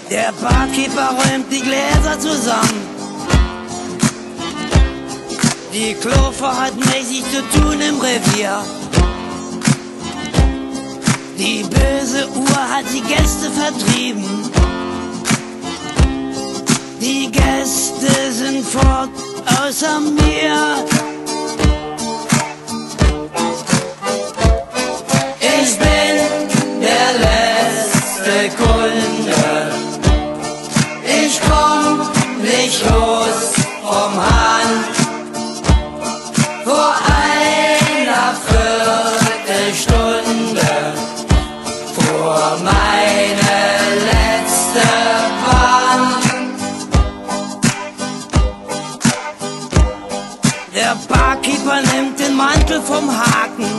Der Barkeeper räumt die Gläser zusammen. Die Klofrau hat mächtig zu tun im Revier. Die böse Uhr hat die Gäste vertrieben. Die Gäste sind fort außer mir. Ich bin der letzte Kunde. Ich komm nicht los vom Hahn. Vor einer Viertelstunde fuhr meine letzte Bahn. Der Barkeeper nimmt den Mantel vom Haken.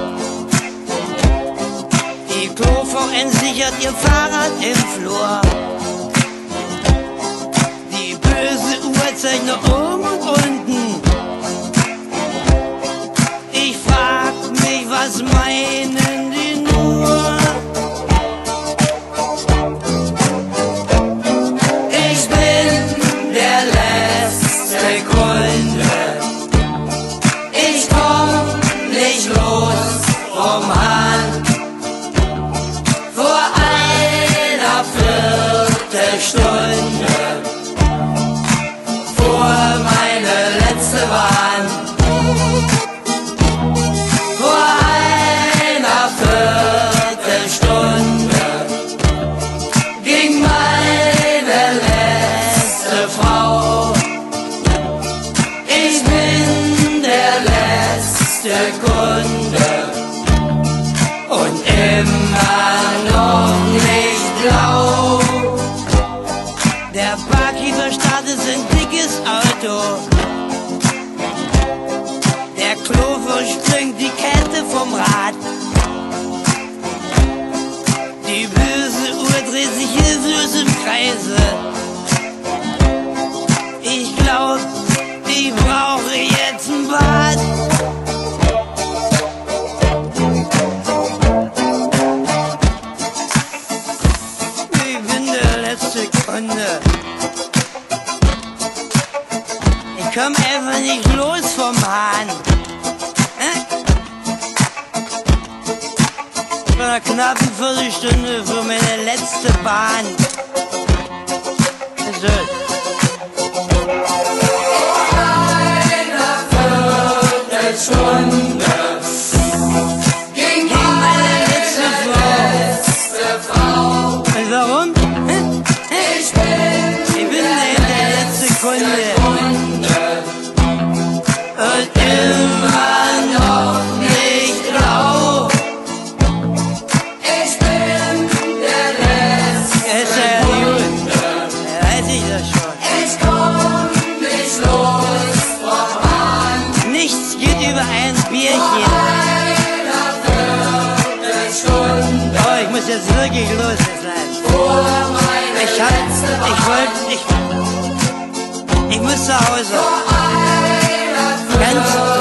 Die Klofrau entsichert ihr Fahrrad im Flur. Die böse Uhr zeigt nach oben und unten. Ich frag mich, was meinen die nur? Ich bin der letzte Kunde. Ich komm nicht los vom Hahn. Vor einer Viertelstunde fuhr meine letzte Bahn. Vor einer Viertelstunde ging meine letzte Frau. Ich bin der letzte Kunde und immer noch nicht blau. Der Barkeeper startet sein dickes Auto. Der Klofrau springt die Kette vom Rad. Die böse Uhr dreht sich hilflos im Kreise. Ich glaub, ich brauche jetzt ein Bad. Ich bin der letzte Kunde. Ich komm einfach nicht los vom Hahn. Vor einer knappen Viertelstunde für meine letzte Bahn. So. Einer Viertelstunde ging meine letzte Frau. Und warum? Ich bin der letzte Kunde. Und immer noch nicht blau. Ich bin der letzte Ist ja gut. Weiß ich das schon. Ich komm nicht los vom Hahn. Nichts geht über ein Bierchen. Einer Viertelstunde Oh, ich muss jetzt wirklich los sein. fuhr meine letzte Ich muss zu Hause. Einer Ganz